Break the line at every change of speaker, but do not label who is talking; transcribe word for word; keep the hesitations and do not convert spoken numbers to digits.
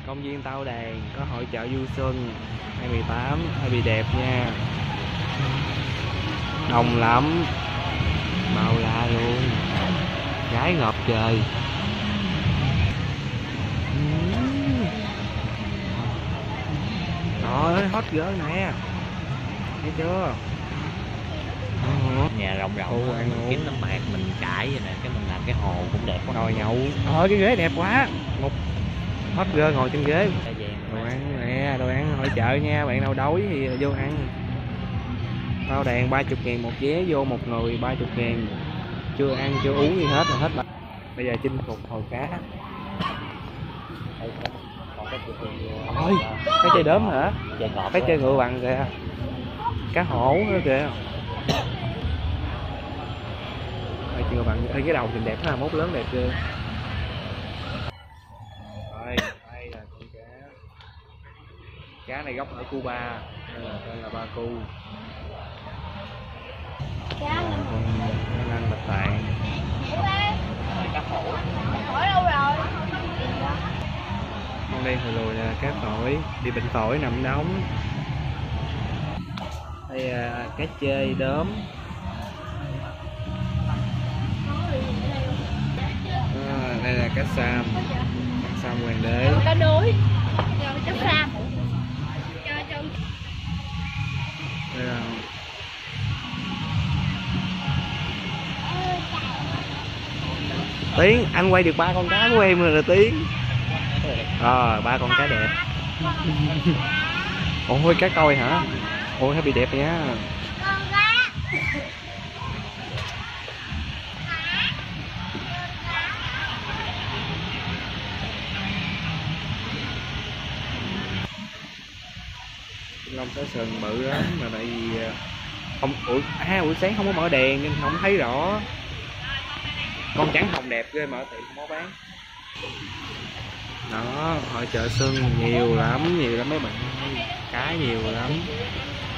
Công viên Tao Đàn có hội chợ du xuân hai mười tám, hơi bị đẹp nha. Đông lắm, bao la luôn, gái ngợp trời. Trời ơi, hot girl nè, thấy chưa?
Nhà rộng rộng
ăn
kiếm tấm bạc mình trải vậy nè, cái mình làm cái hồ cũng đẹp quá.
Ngồi nhậu, thôi cái ghế đẹp quá, một hot girl ngồi trên ghế. Đồ ăn nè, đồ ăn hội chợ nha, bạn nào đói thì vô ăn. Tao Đàn ba mươi ngàn một vé vô một người, ba mươi ngàn. Chưa ăn chưa uống gì hết là hết. Bây giờ chinh phục hồi cá. Ôi, cái chơi đốm hả? Cái chơi ngựa bằng kìa, cá hổ nữa kìa. Ôi, chơi ngựa bằng, ơi cái đầu nhìn đẹp ha, mốt lớn đẹp chưa. Rồi, đây là con cá. Cá này gốc ở Cuba, nên là tên là ba cu. Cá là con ăn bạch tạng.
Cá hổ.
Hỏi đâu rồi?
Con đen hồi lùi là cá phổi, bị bệnh phổi nằm đóng. Đây là cá chê đốm. À, đây là cá sam, cá sam hoàng đế.
Cá đối, cá sam.
Đây là Tiến, anh quay được ba con cá của em rồi là Tiến. Rồi, ba con cá đẹp. Ôi, cá coi hả? Ôi, nó bị đẹp nha. Long Sá Sừng bự lắm, mà tại vì không, ủa, à, buổi sáng không có mở đèn nên không thấy rõ. Con trắng hồng đẹp ghê, mở tiệm không có bán. Đó, hội chợ xuân nhiều lắm, nhiều lắm mấy bạn ơi, cá nhiều lắm.